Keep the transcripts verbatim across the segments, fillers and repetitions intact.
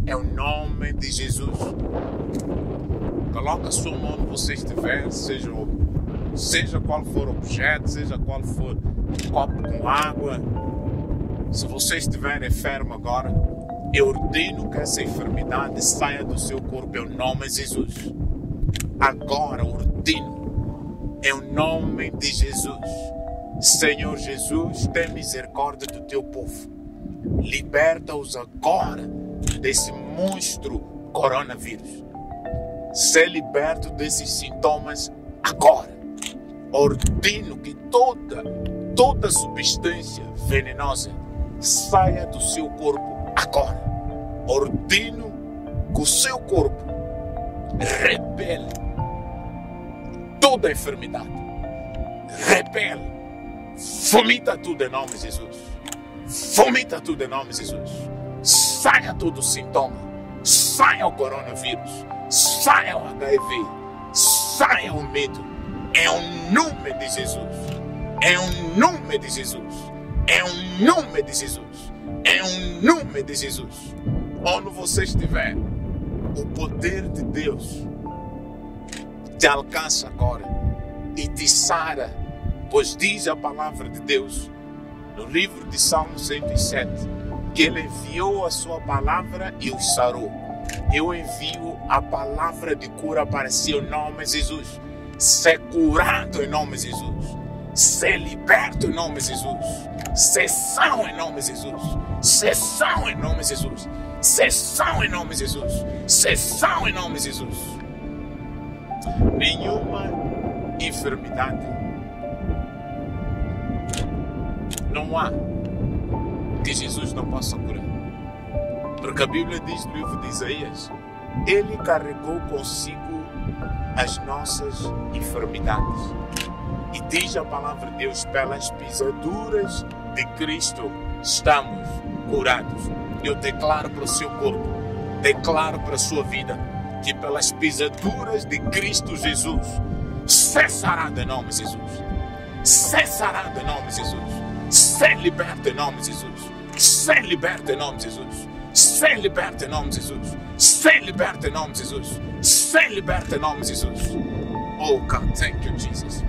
É o nome de Jesus. Coloca a sua mão onde você estiver, seja, seja qual for o objeto, seja qual for o copo com água. Se você estiver enfermo agora, eu ordeno que essa enfermidade saia do seu corpo, em nome de Jesus. Agora ordeno, em nome de Jesus. Senhor Jesus, tem misericórdia do teu povo. Liberta-os agora desse monstro coronavírus. Ser liberto desses sintomas agora. Ordeno que toda, toda substância venenosa saia do seu corpo agora. Ordeno que o seu corpo repele toda a enfermidade. Repele. Vomita tudo em nome de Jesus. Vomita tudo em nome de Jesus. Saia todo o sintoma. Saia o coronavírus. Saia o H I V. Saia o medo. É o nome de Jesus. É o nome de Jesus. É o nome de Jesus. É o nome de Jesus. Onde você estiver, o poder de Deus te alcança agora e te sara, pois diz a palavra de Deus no livro de Salmo cento e sete que Ele enviou a sua palavra e os sarou. Eu envio a palavra de cura para seu nome, Jesus. Ser curado em nome de Jesus. Ser liberto em nome de Jesus. Ser são em nome de Jesus. Ser são em nome de Jesus. Ser são em nome de Jesus. Ser são em nome de Jesus. Nenhuma enfermidade, não há que Jesus não possa curar. Porque a Bíblia diz no livro de Isaías, Ele carregou consigo as nossas enfermidades. E diz a palavra de Deus, pelas pisaduras de Cristo estamos curados. Eu declaro para o seu corpo, declaro para a sua vida, que pelas pisaduras de Cristo Jesus, cessará de nome de Jesus. Cessará de nome de Jesus. Ser liberto em nome de Jesus. Ser liberto em nome de Jesus. Ser liberto em nome de Jesus. Ser liberto em nome de Jesus. Ser liberto em nome de Jesus. Oh God, thank you, Jesus.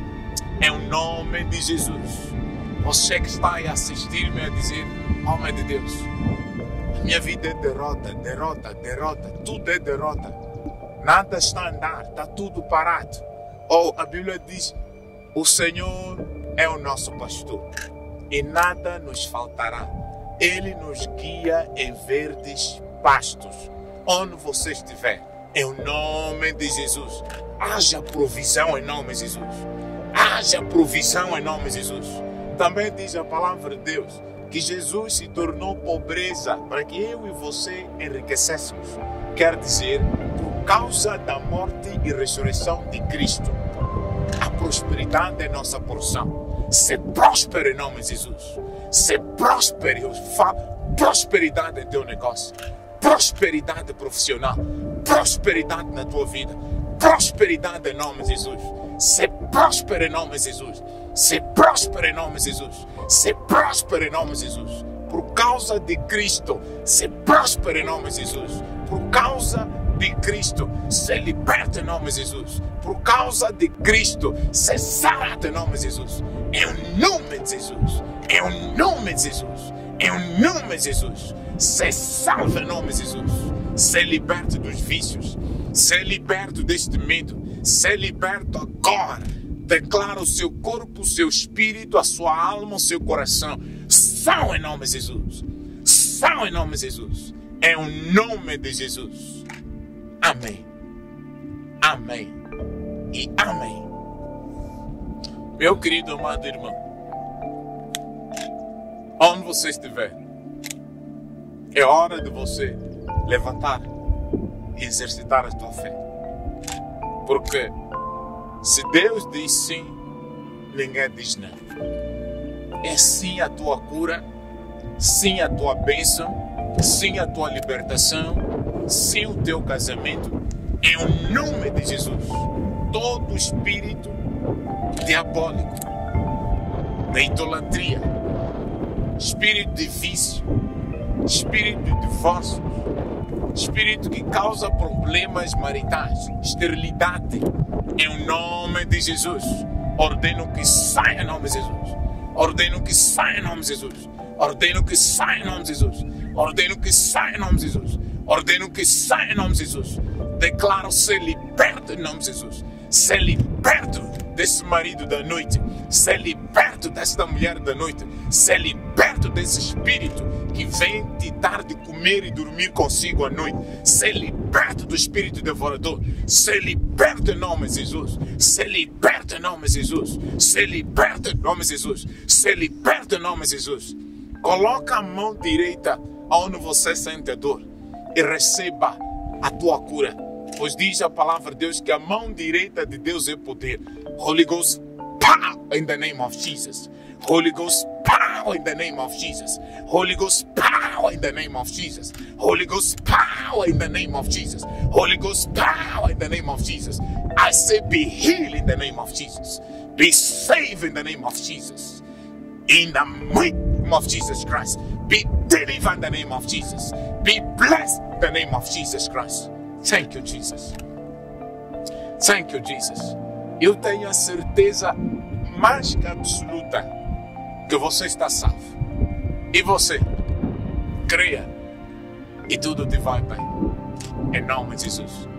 É o nome de Jesus. Você que está aí a assistir-me a dizer, homem de Deus, minha vida é derrota, derrota, derrota. Tudo é derrota. Nada está a andar, está tudo parado. Oh, a Bíblia diz, o Senhor é o nosso pastor e nada nos faltará. Ele nos guia em verdes pastos. Onde você estiver, em nome de Jesus, haja provisão em nome de Jesus. Haja provisão em nome de Jesus. Também diz a palavra de Deus que Jesus se tornou pobreza para que eu e você enriquecêssemos. Quer dizer, por causa da morte e ressurreição de Cristo, a prosperidade é nossa porção. Ser próspero em nome de Jesus. Ser próspero, eu falo, prosperidade em teu negócio, prosperidade profissional, prosperidade na tua vida, prosperidade em nome de Jesus. Ser próspero em nome de Jesus. Ser próspero em nome de Jesus. Ser próspero em nome de Jesus. Por causa de Cristo, ser próspero em nome de Jesus. Por causa de Cristo, ser liberto em nome de Jesus. Por causa de Cristo, ser sarado em nome de Jesus. É o nome de Jesus. É o nome de Jesus. É o nome de Jesus. Ser salvo em nome de Jesus. Ser liberto dos vícios. Ser liberto deste medo. Ser liberto agora. Declara o seu corpo, o seu espírito, a sua alma, o seu coração. São em nome de Jesus. São em nome de Jesus. É o nome de Jesus. Amém. Amém. E amém. Meu querido amado irmão, onde você estiver, é hora de você levantar e exercitar a tua fé. Porque se Deus diz sim, ninguém diz não. É sim a tua cura, sim a tua bênção, sim a tua libertação, sim o teu casamento. Em o nome de Jesus, todo espírito diabólico, da idolatria, espírito de vício, espírito de divórcio, espírito que causa problemas maritais, esterilidade, em nome de Jesus, ordeno que saia em nome de Jesus. Ordeno que saia em nome de Jesus. Ordeno que saia em nome de Jesus. Ordeno que saia em nome de Jesus. Ordeno que saia em nome de Jesus. Declaro ser liberto em nome de Jesus. Ser liberto desse marido da noite. Ser liberto desta mulher da noite. Ser liberto desse espírito que vem te dar de comer e dormir consigo à noite. Ser liberto do espírito devorador. Ser liberto em nome de Jesus. Ser liberto em nome de Jesus. Ser liberto em nome de Jesus. Ser liberto em nome de Jesus. Coloca a mão direita onde você sente a dor e receba a tua cura. Pois diz a palavra de Deus que a mão direita de Deus é poder. Holy Ghost power in the name of Jesus. Holy Ghost power in the name of Jesus. Holy Ghost power in the name of Jesus. Holy Ghost power in the name of Jesus. Holy Ghost power in the name of Jesus. I say be healed in the name of Jesus. Be saved in the name of Jesus. In the mighty name of Jesus Christ. Be delivered in the name of Jesus. Be blessed in the name of Jesus Christ. Thank you, Jesus. Thank you, Jesus. Eu tenho a certeza mais que absoluta que você está salvo. E você, creia, e tudo te vai bem. Em nome de Jesus.